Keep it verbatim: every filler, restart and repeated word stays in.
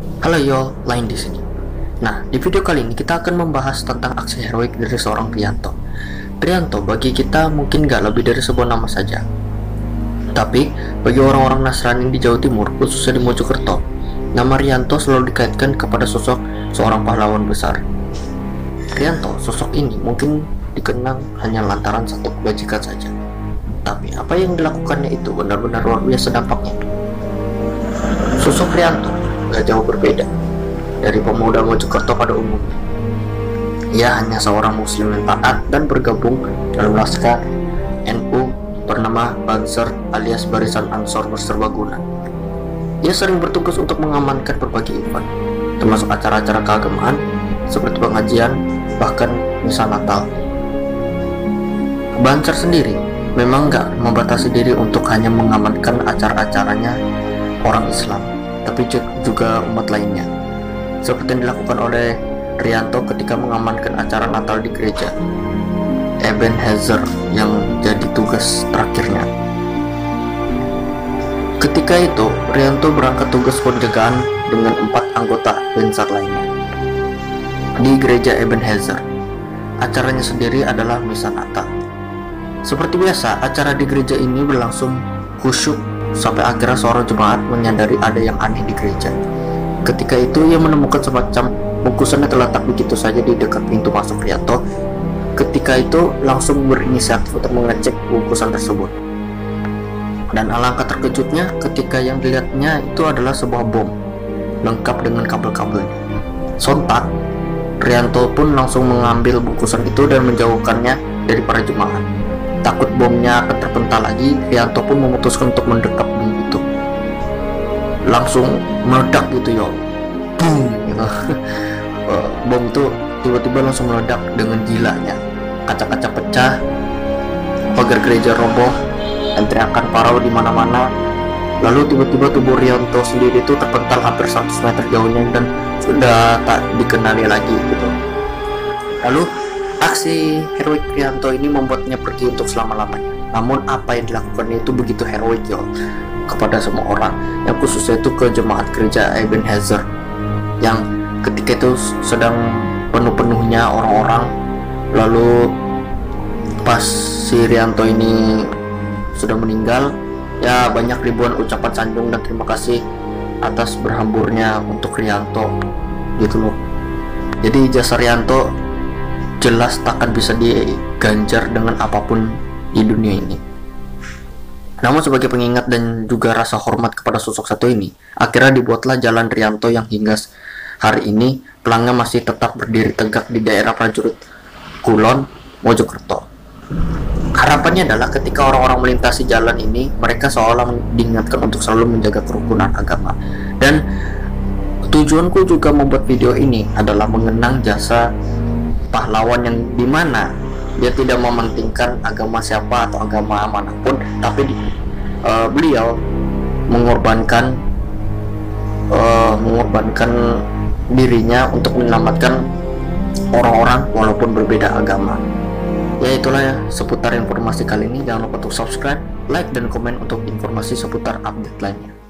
Halo yo, lain di sini. Nah, di video kali ini kita akan membahas tentang aksi heroik dari seorang Rianto. Rianto bagi kita mungkin gak lebih dari sebuah nama saja. Tapi bagi orang-orang Nasrani di Jawa Timur, khususnya di Mojokerto, nama Rianto selalu dikaitkan kepada sosok seorang pahlawan besar. Rianto, sosok ini mungkin dikenang hanya lantaran satu kebajikan saja. Tapi apa yang dilakukannya itu benar-benar luar biasa dampaknya. Sosok Rianto gak jauh berbeda dari pemuda Mojokerto pada umumnya. Ia hanya seorang muslim yang taat dan bergabung dalam laskar N U bernama Banser alias Barisan Ansor Berserbaguna. Ia sering bertugas untuk mengamankan berbagai event, termasuk acara-acara keagamaan seperti pengajian, bahkan misa Natal. Banser sendiri memang gak membatasi diri untuk hanya mengamankan acara-acaranya orang Islam, tapi juga umat lainnya, seperti yang dilakukan oleh Rianto ketika mengamankan acara Natal di gereja Ebenezer yang jadi tugas terakhirnya. Ketika itu, Rianto berangkat tugas penjagaan dengan empat anggota Banser lainnya di gereja Ebenezer. Acaranya sendiri adalah misa Natal. Seperti biasa, acara di gereja ini berlangsung khusyuk sampai akhirnya seorang jemaat menyadari ada yang aneh di gereja. Ketika itu ia menemukan semacam bungkusan yang terletak begitu saja di dekat pintu masuk Rianto. Ketika itu langsung berinisiatif untuk mengecek bungkusan tersebut. Dan alangkah terkejutnya ketika yang dilihatnya itu adalah sebuah bom lengkap dengan kabel-kabelnya. Sontak, Rianto pun langsung mengambil bungkusan itu dan menjauhkannya dari para jemaat. Takut bomnya akan terpental lagi, Rianto pun memutuskan untuk mendekap bom itu. Langsung meledak gitu yo, boom gitu. Bom itu tiba-tiba langsung meledak dengan gilanya. Kaca-kaca pecah, pagar gereja roboh, dan teriakan parau di mana-mana. Lalu tiba-tiba tubuh Rianto sendiri itu terpental hampir seratus meter jauhnya dan sudah tak dikenali lagi gitu. Lalu aksi heroik Rianto ini membuatnya pergi untuk selama-lamanya. Namun apa yang dilakukannya itu begitu heroik yo kepada semua orang, yang khususnya itu ke jemaat gereja Ebenezer yang ketika itu sedang penuh-penuhnya orang-orang. Lalu pas si Rianto ini sudah meninggal, ya banyak ribuan ucapan sanjung dan terima kasih atas berhamburnya untuk Rianto gitu loh. Jadi jasa Rianto jelas takkan bisa diganjar dengan apapun di dunia ini. Namun sebagai pengingat dan juga rasa hormat kepada sosok satu ini, akhirnya dibuatlah Jalan Rianto yang hingga hari ini pelangnya masih tetap berdiri tegak di daerah Prajurit Kulon, Mojokerto. Harapannya adalah ketika orang-orang melintasi jalan ini, mereka seolah diingatkan untuk selalu menjaga kerukunan agama. Dan tujuanku juga membuat video ini adalah mengenang jasa pahlawan yang dimana dia tidak mementingkan agama siapa atau agama manapun, tapi di, uh, beliau mengorbankan uh, mengorbankan dirinya untuk menyelamatkan orang-orang walaupun berbeda agama. Ya itulah ya seputar informasi kali ini. Jangan lupa untuk subscribe, like, dan komen untuk informasi seputar update lainnya.